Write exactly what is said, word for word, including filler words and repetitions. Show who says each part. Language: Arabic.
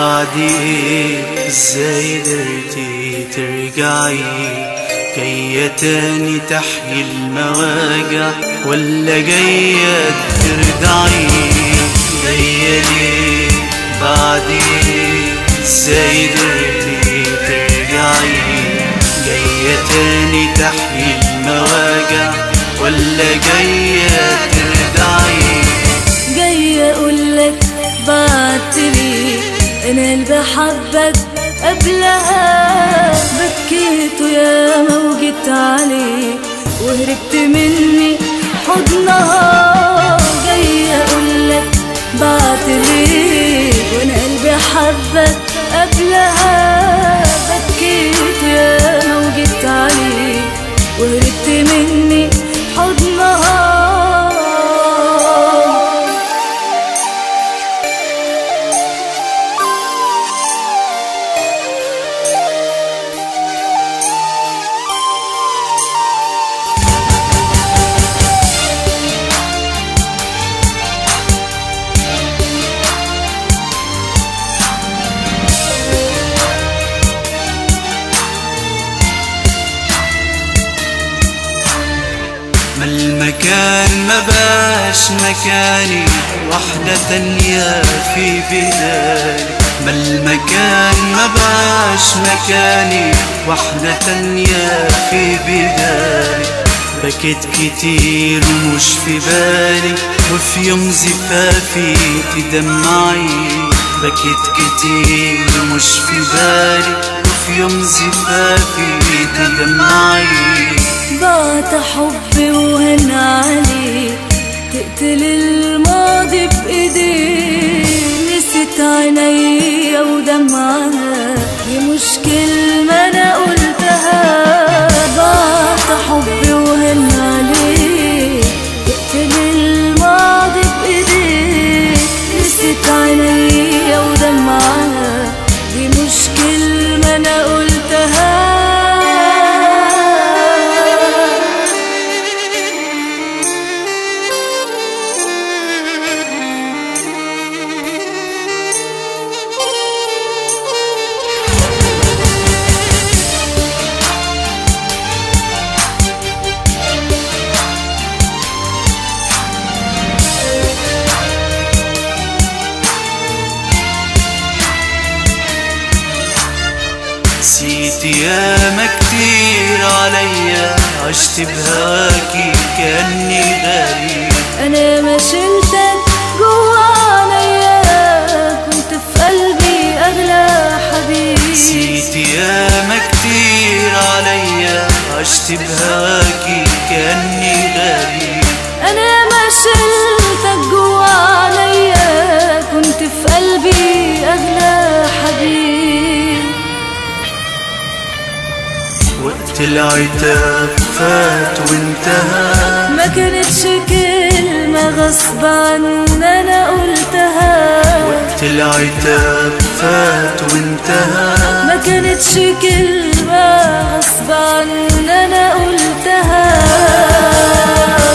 Speaker 1: بعد ايه ازاي قدرتي ترجعي جاية تاني تحيي المواجع ولا جاية ترضعي؟ جاية ليه بعد ايه ازاي قدرتي ترجعي جاية تاني تحيي المواجع ولا جاية ترضعي؟
Speaker 2: جاية اقولك بعتلي انا اللي بحبك قبلها، بكيت وياما وجيت عليك وهربت مني حضنها. جاية اقولك بعتلي وانا قلبي حبك قبلها، بكيت وياما وجيت عليك وهربت مني حضنها.
Speaker 1: ما المكان ما باش مكاني واحدة تانية في بدالي، ما المكان ما باش مكاني واحدة تانية في بدالي. بكيت كتير ومش في بالي وفي يوم زفافي تدمعي، بكيت كتير ومش في بالي وفي يوم زفافي تدمعي.
Speaker 2: بعت حبي وهن عليك تقتل الماضي بإيديك، نسيت عينيا ودمعها دي مش كلمة أنا قلتها. بعت حبي وهن عليك تقتل الماضي بإيديك، نسيت عينيا ودمعها دي مش كلمة أنا قلتها.
Speaker 1: نسيت ياما كتير عليا عشت بهواكي كأني غريب،
Speaker 2: أنا ما شلتك جوا عليا كنت في قلبي أغلى حبيب.
Speaker 1: نسيت ياما كتير عليا عشت بهواكي كأني غريب،
Speaker 2: أنا ما شلتك جوا عليا كنت في قلبي أغلى حبيب.
Speaker 1: وقت العتاب فات وانتهى،
Speaker 2: ما كانتش كلمة غصب عني أنا قلتها.
Speaker 1: وقت العتاب فات وانتهى،
Speaker 2: ما كانتش كلمة غصب عني أنا قلتها.